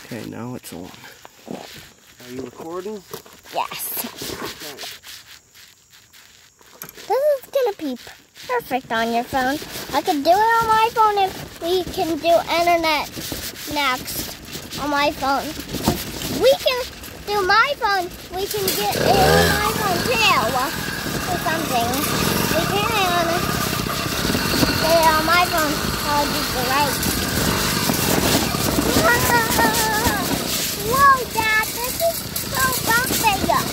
Okay, now it's on. Are you recording? Yes. Okay. This is gonna be perfect on your phone. I can do it on my phone if we can do internet next on my phone. If we can do my phone, we can get it on my phone too. Or something. We can get it on my phone. That would be great. Whoa, Dad, this is so bumpy.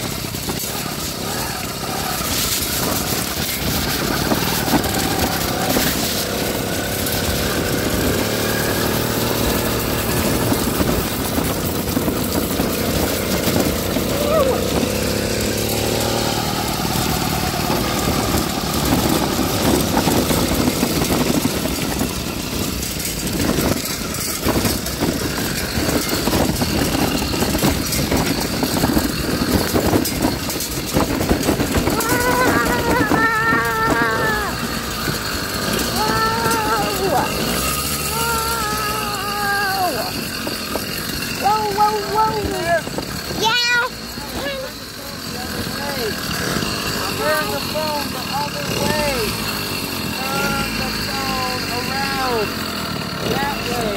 Turn the phone the other way. Turn the phone around that way.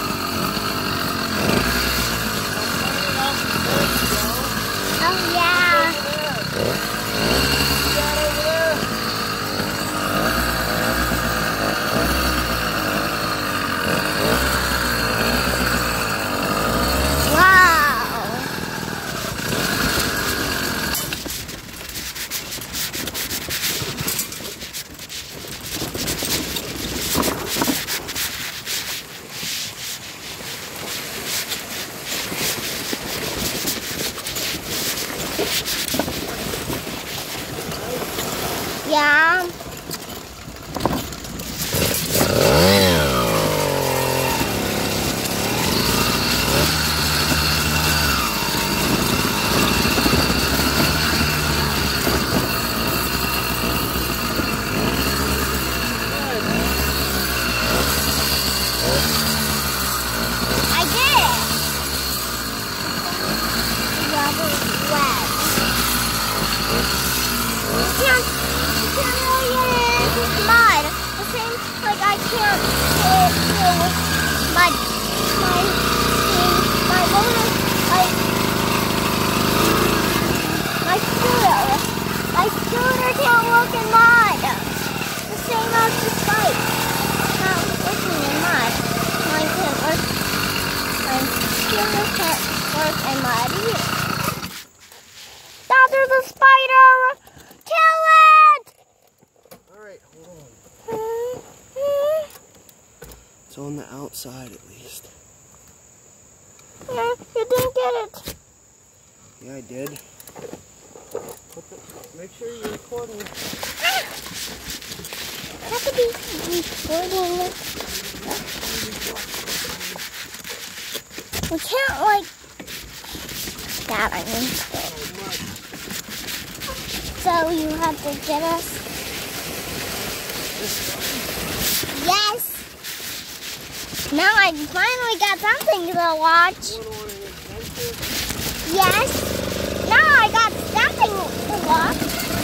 Oh, yeah. See that over there? Yeah. I did it. Rubber wet. Can't really get it into mud. The same like I can't get it through my motor, my scooter can't work in mud. The same as this bike. Not working in mud. Mine can't work. My scooter can't work in mud either. Dad, there's a spider! Kill it! Alright, hold on. It's on the outside at least. Yeah, you didn't get it. Yeah, I did. Make sure you're recording. I have to be recording. We can't like that, I mean. So you have to get us. Yes. Now I finally got something to watch. Yes. Now I got something to watch.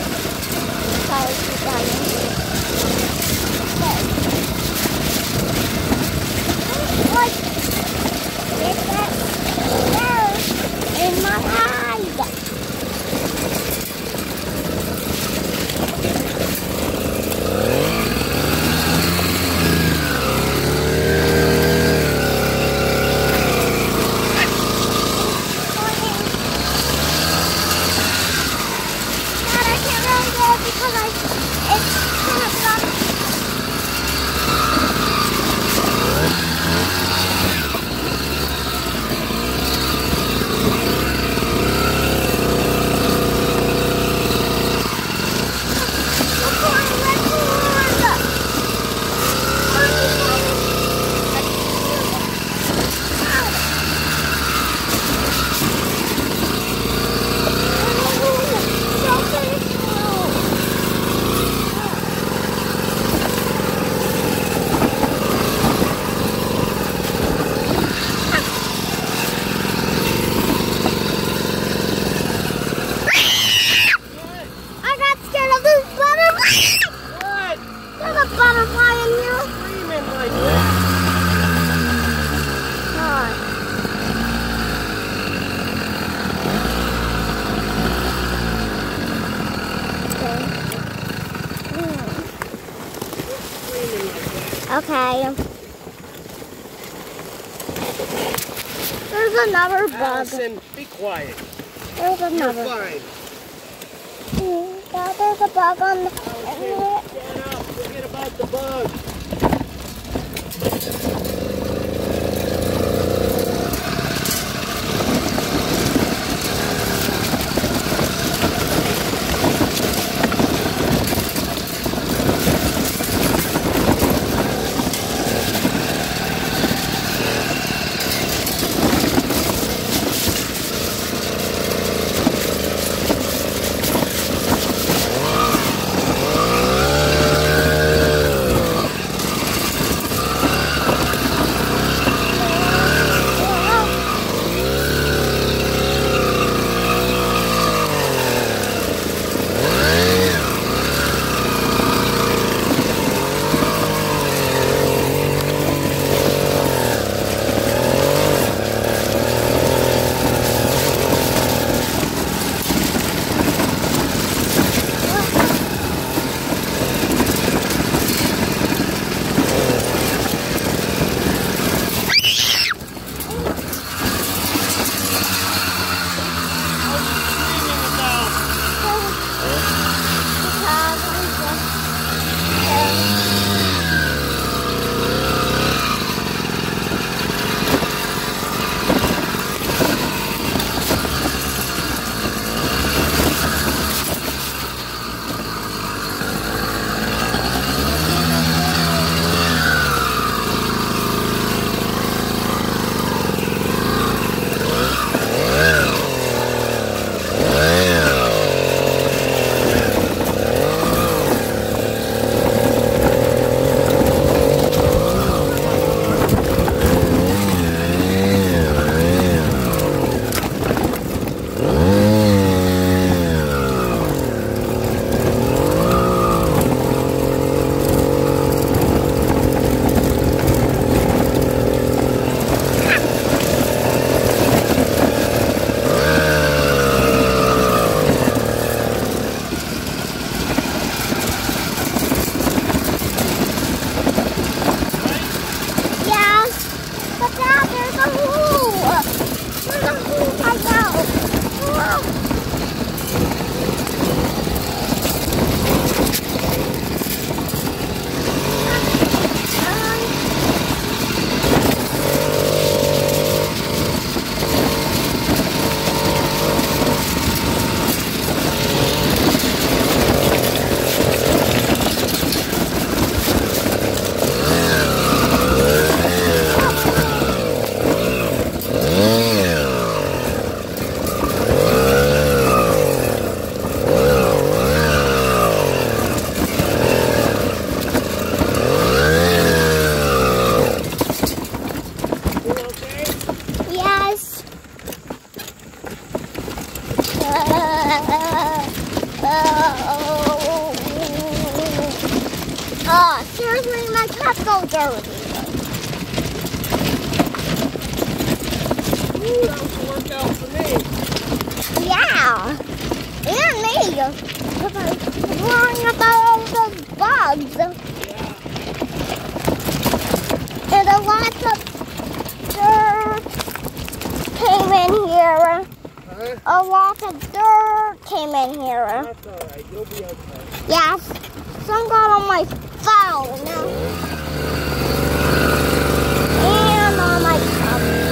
Like, get that nerve in my hand. Okay. There's another bug. Allison, be quiet. There's You're another. fine. Yeah, there's a bug on the. Allison, get up. Forget about the bug. Seriously, my cat's so dirty. Ooh, that was worked out for me. Yeah. And me. Because I was worrying about all those bugs. Yeah. And a lot of dirt came in here. Huh? A lot of dirt came in here. That's all right. You'll be okay. Yes. Some got on my phone. And on my cup.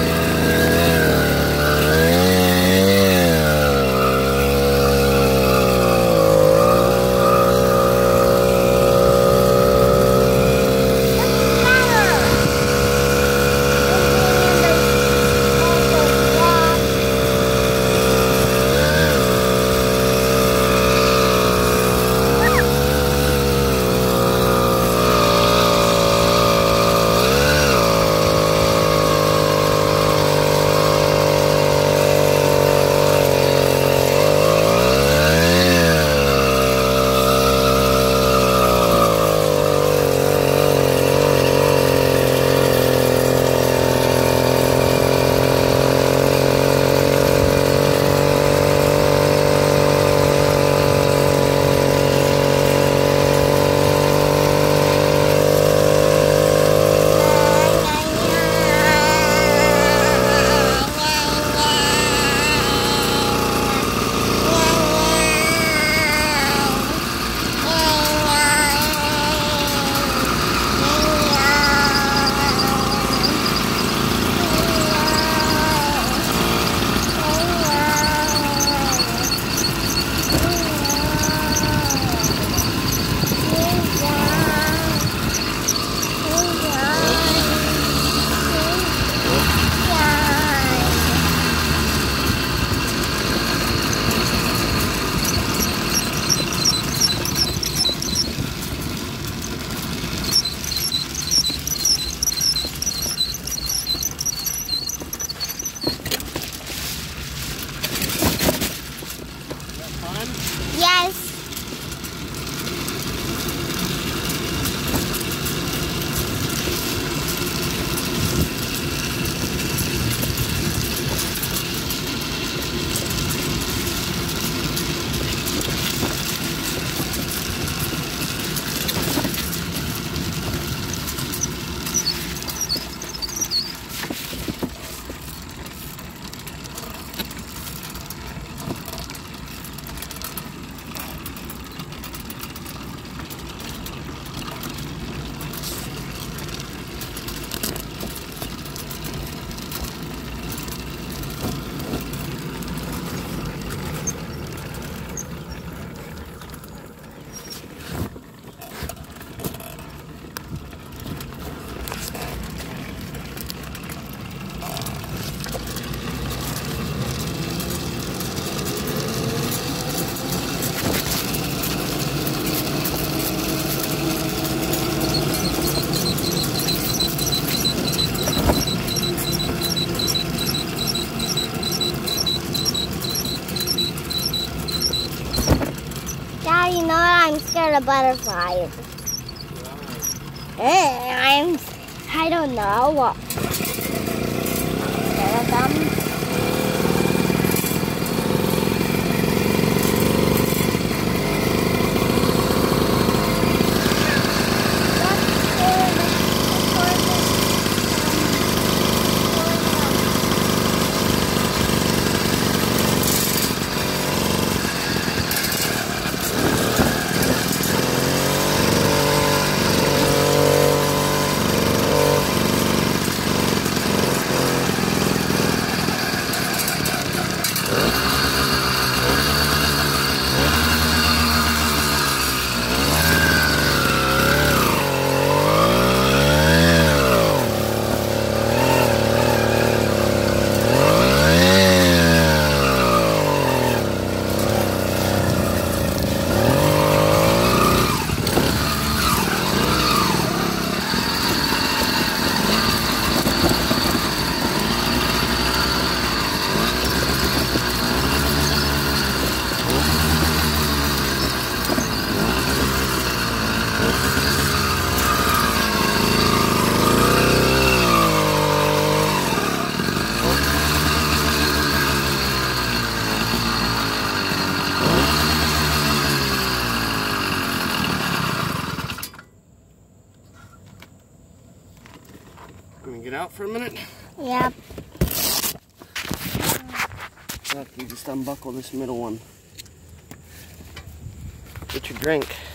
I'm scared of butterflies. I don't know. Scared of them. Gonna get out for a minute? Yep. You just unbuckle this middle one. Get your drink.